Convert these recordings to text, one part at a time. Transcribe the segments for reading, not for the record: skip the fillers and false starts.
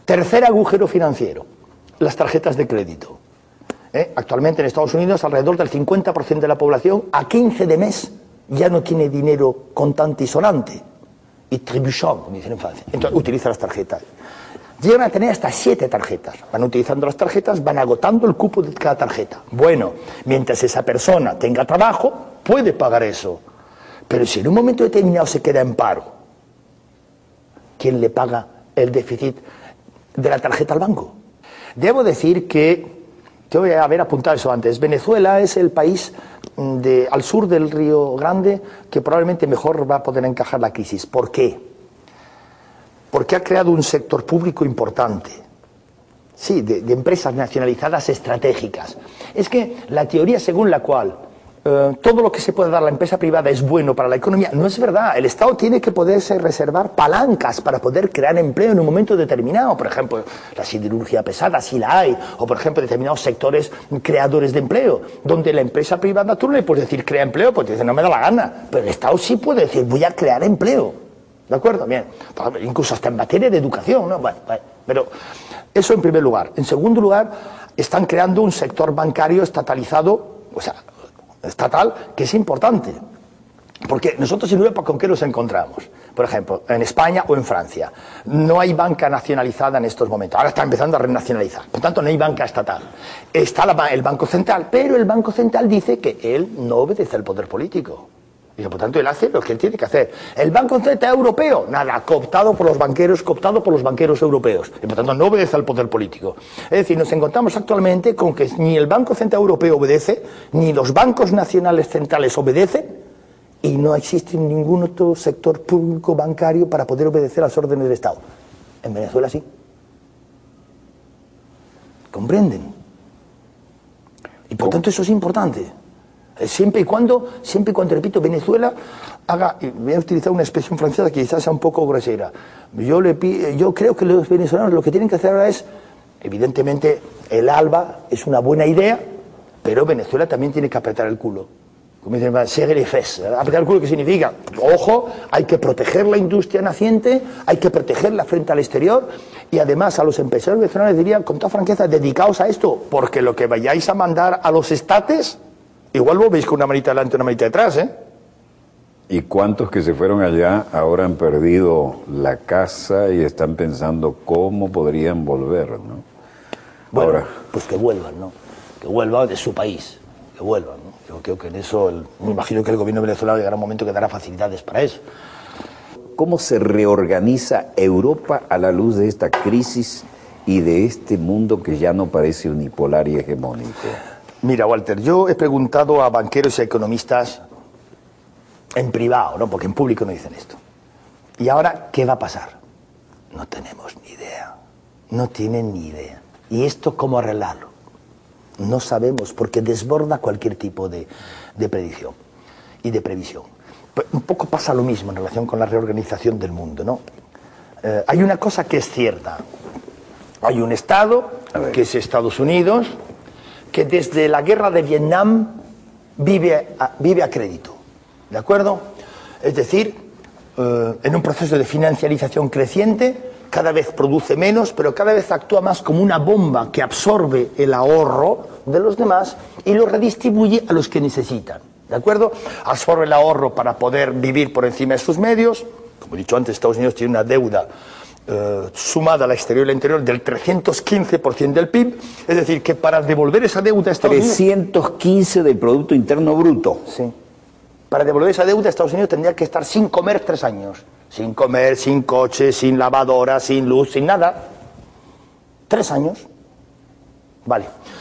Tercer agujero financiero, las tarjetas de crédito. Actualmente en Estados Unidos alrededor del 50% de la población a 15 de mes ya no tiene dinero contante y sonante. Y trébuchant, como dicen en Francia. Entonces utiliza las tarjetas. Llegan a tener hasta 7 tarjetas. Van utilizando las tarjetas, van agotando el cupo de cada tarjeta. Bueno, mientras esa persona tenga trabajo, puede pagar eso. Pero si en un momento determinado se queda en paro, ¿quién le paga el déficit de la tarjeta al banco? Debo decir que, yo voy a haber apuntado eso antes, Venezuela es el país al sur del Río Grande que probablemente mejor va a poder encajar la crisis. ¿Por qué? Porque ha creado un sector público importante, sí, de empresas nacionalizadas estratégicas. Es que la teoría según la cual todo lo que se puede dar a la empresa privada es bueno para la economía, no es verdad. El Estado tiene que poderse reservar palancas para poder crear empleo en un momento determinado. Por ejemplo, la siderurgia pesada, si la hay, o por ejemplo determinados sectores creadores de empleo, donde la empresa privada tú no le puedes decir crea empleo, porque dice no me da la gana, pero el Estado sí puede decir voy a crear empleo. ¿De acuerdo? Bien. Incluso hasta en materia de educación, ¿no? Bueno, pero eso en primer lugar. En segundo lugar, están creando un sector bancario estatalizado, o sea, estatal, que es importante. Porque nosotros en Europa, ¿con qué nos encontramos? Por ejemplo, en España o en Francia. No hay banca nacionalizada en estos momentos. Ahora está empezando a renacionalizar. Por tanto, no hay banca estatal. Está el Banco Central, pero el Banco Central dice que él no obedece al poder político. Y por tanto, él hace lo que él tiene que hacer. El Banco Central Europeo, nada, cooptado por los banqueros europeos. Y por tanto, no obedece al poder político. Es decir, nos encontramos actualmente con que ni el Banco Central Europeo obedece, ni los bancos nacionales centrales obedecen, y no existe ningún otro sector público bancario para poder obedecer a las órdenes del Estado. En Venezuela sí. ¿Comprenden? Y por tanto, eso es importante. Siempre y cuando, repito, Venezuela haga, voy a utilizar una expresión francesa que quizás sea un poco grosera, yo creo que los venezolanos lo que tienen que hacer ahora es, evidentemente, el ALBA es una buena idea, pero Venezuela también tiene que apretar el culo. Como dicen, serrer les fesses. Apretar el culo, ¿qué significa? Ojo, hay que proteger la industria naciente, hay que protegerla frente al exterior, y además a los empresarios venezolanos les diría, con toda franqueza, dedicaos a esto, porque lo que vayáis a mandar a los estates, igual vos veis con una manita delante y una manita detrás, ¿eh? ¿Y cuántos que se fueron allá ahora han perdido la casa y están pensando cómo podrían volver, ¿no? Bueno, ahora, pues que vuelvan, ¿no? Que vuelvan de su país, que vuelvan, ¿no? Yo creo que en eso, me imagino que el gobierno venezolano llegará un momento que dará facilidades para eso. ¿cómo se reorganiza Europa a la luz de esta crisis y de este mundo que ya no parece unipolar y hegemónico? Mira, Walter, yo he preguntado a banqueros y a economistas en privado, ¿no? Porque en público no dicen esto. ¿Y ahora qué va a pasar? No tenemos ni idea. No tienen ni idea. ¿Y esto cómo arreglarlo? No sabemos, porque desborda cualquier tipo de predicción y de previsión. Pero un poco pasa lo mismo en relación con la reorganización del mundo, ¿no? Hay una cosa que es cierta. Hay un Estado, que es Estados Unidos, que desde la guerra de Vietnam vive a crédito, ¿de acuerdo? Es decir, en un proceso de financiarización creciente, cada vez produce menos, pero cada vez actúa más como una bomba que absorbe el ahorro de los demás y lo redistribuye a los que necesitan, ¿de acuerdo? Absorbe el ahorro para poder vivir por encima de sus medios. Como he dicho antes, Estados Unidos tiene una deuda sumada al exterior y al interior del 315% del PIB, es decir, que para devolver esa deuda a Estados Unidos... 315 del Producto Interno Bruto. Sí. Para devolver esa deuda a Estados Unidos tendría que estar sin comer 3 años. Sin comer, sin coche, sin lavadora, sin luz, sin nada. 3 años. Vale.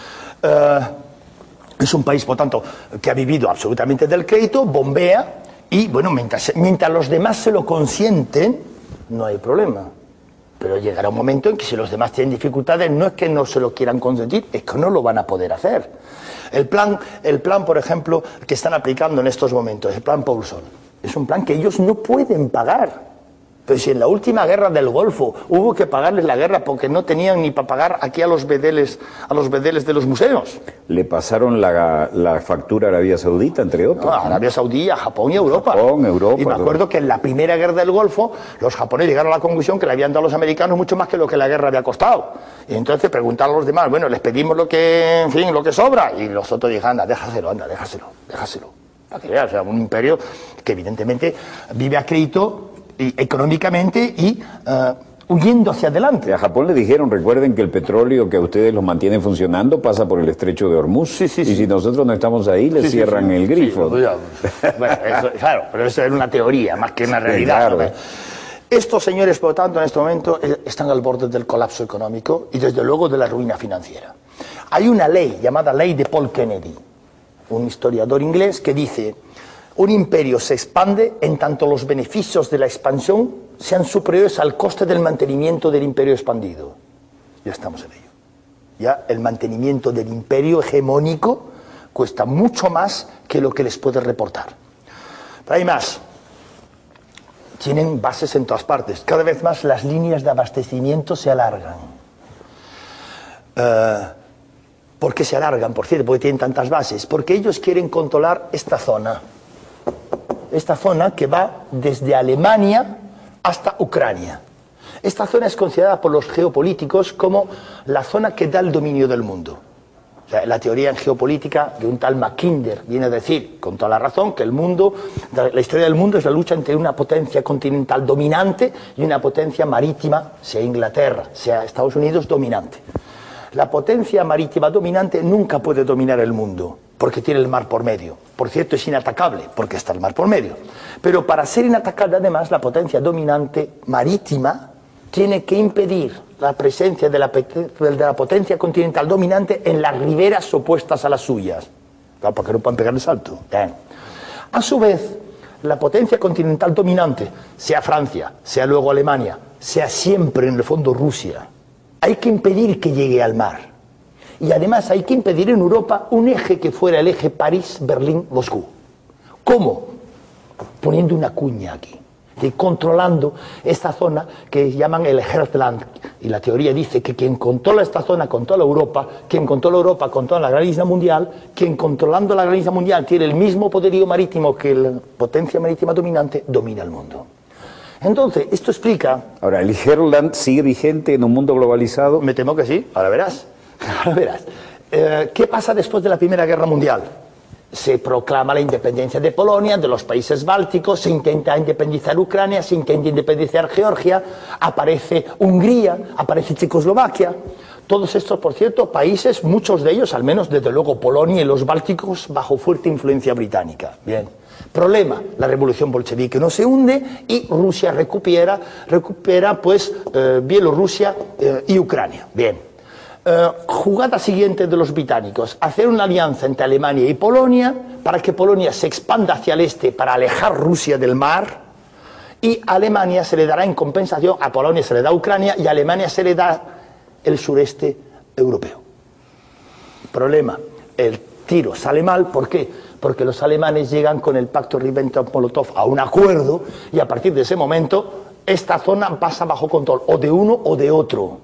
Es un país, por tanto, que ha vivido absolutamente del crédito, bombea, y bueno, mientras los demás se lo consienten, no hay problema. Pero llegará un momento en que si los demás tienen dificultades, no es que no se lo quieran consentir, es que no lo van a poder hacer. El plan, por ejemplo, que están aplicando en estos momentos, el plan Paulson, es un plan que ellos no pueden pagar. Pero si en la última guerra del Golfo hubo que pagarles la guerra porque no tenían ni para pagar aquí a los bedeles de los museos. Le pasaron la factura a Arabia Saudita, entre otros. No, a Arabia Saudí, a Japón y a Europa. Japón, Europa. Y me acuerdo que en la primera guerra del Golfo los japoneses llegaron a la conclusión que le habían dado a los americanos mucho más que lo que la guerra había costado. Y entonces preguntaron a los demás, bueno, les pedimos lo que, en fin, lo que sobra. Y los otros dijeron, anda, déjaselo. Para que veas, o sea, un imperio que evidentemente vive a crédito económicamente y huyendo hacia adelante. A Japón le dijeron, recuerden que el petróleo que a ustedes los mantiene funcionando pasa por el estrecho de Hormuz. Y si nosotros no estamos ahí, les cierran el grifo. Bueno, eso, claro, pero eso es una teoría más que una realidad. Claro. Estos señores, por lo tanto, en este momento están al borde del colapso económico y desde luego de la ruina financiera. Hay una ley llamada Ley de Paul Kennedy, un historiador inglés, que dice: un imperio se expande en tanto los beneficios de la expansión sean superiores al coste del mantenimiento del imperio expandido. Ya estamos en ello. Ya el mantenimiento del imperio hegemónico cuesta mucho más que lo que les puede reportar. Pero hay más. Tienen bases en todas partes. Cada vez más las líneas de abastecimiento se alargan. ¿Por qué se alargan? Por cierto, porque tienen tantas bases. Porque ellos quieren controlar esta zona que va desde Alemania hasta Ucrania. Esta zona es considerada por los geopolíticos como la zona que da el dominio del mundo. O sea, la teoría en geopolítica de un tal Mackinder viene a decir, con toda la razón, que el mundo, la historia del mundo es la lucha entre una potencia continental dominante y una potencia marítima, sea Inglaterra, sea Estados Unidos, dominante. La potencia marítima dominante nunca puede dominar el mundo, porque tiene el mar por medio. Por cierto, es inatacable, porque está el mar por medio. Pero para ser inatacable, además, la potencia dominante marítima tiene que impedir la presencia de la potencia continental dominante en las riberas opuestas a las suyas. Claro, porque no pueden pegar el salto. Bien. A su vez, la potencia continental dominante, sea Francia, sea luego Alemania, sea siempre en el fondo Rusia, hay que impedir que llegue al mar. Y además hay que impedir en Europa un eje que fuera el eje París-Berlín-Moscú. ¿Cómo? Poniendo una cuña aquí, y controlando esta zona que llaman el Heartland. Y la teoría dice que quien controla esta zona controla Europa, quien controla Europa controla la gran isla mundial, quien controlando la gran isla mundial tiene el mismo poderío marítimo que la potencia marítima dominante, domina el mundo. Entonces, esto explica... Ahora, ¿el Heartland sigue vigente en un mundo globalizado? Me temo que sí, ahora verás. ¿Qué pasa después de la Primera Guerra Mundial? Se proclama la independencia de Polonia, de los países bálticos, se intenta independizar Ucrania, se intenta independizar Georgia, aparece Hungría, aparece Checoslovaquia. Todos estos, por cierto, países, muchos de ellos, al menos desde luego Polonia y los bálticos, bajo fuerte influencia británica. Bien. Problema, la revolución bolchevique no se hunde y Rusia recupera pues Bielorrusia y Ucrania. Bien. Jugada siguiente de los británicos, hacer una alianza entre Alemania y Polonia para que Polonia se expanda hacia el este para alejar Rusia del mar, y a Alemania se le dará en compensación, a Polonia se le da Ucrania y a Alemania se le da el sureste europeo. Problema, el tiro sale mal, ¿por qué? Porque los alemanes llegan con el pacto Ribbentrop-Molotov a un acuerdo y a partir de ese momento esta zona pasa bajo control o de uno o de otro.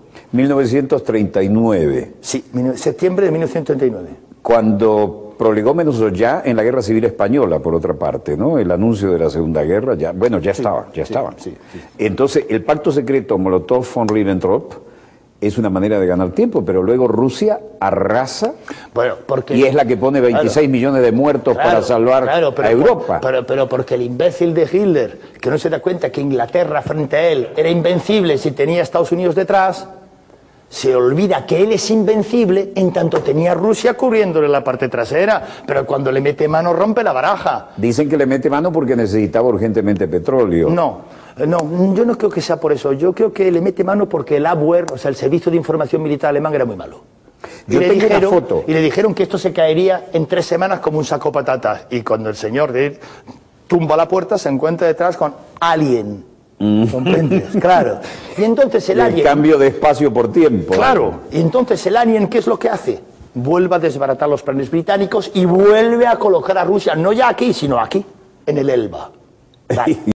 1939. Sí, septiembre de 1939. Cuando prolegómenos ya en la Guerra Civil Española, por otra parte, ¿no? El anuncio de la Segunda Guerra, ya estaba. Sí. Entonces, el pacto secreto Molotov-von Ribbentrop es una manera de ganar tiempo, pero luego Rusia arrasa, bueno, porque, y es la que pone 26 millones de muertos para salvar a Europa. Pero porque el imbécil de Hitler, que no se da cuenta que Inglaterra frente a él era invencible si tenía a Estados Unidos detrás, se olvida que él es invencible en tanto tenía a Rusia cubriéndole la parte trasera, pero cuando le mete mano rompe la baraja. Dicen que le mete mano porque necesitaba urgentemente petróleo. No, yo no creo que sea por eso. Yo creo que le mete mano porque el Abwehr, o sea, el Servicio de Información Militar alemán, era muy malo. Y le dijeron que esto se caería en 3 semanas como un saco de patatas. Y cuando el señor tumba la puerta, se encuentra detrás con Alien. ¿Comprendes? Claro. Y entonces el Alien... cambio de espacio por tiempo. Claro. Y entonces el Alien, ¿qué es lo que hace? Vuelve a desbaratar los planes británicos y vuelve a colocar a Rusia, no ya aquí, sino aquí, en el Elba. Vale.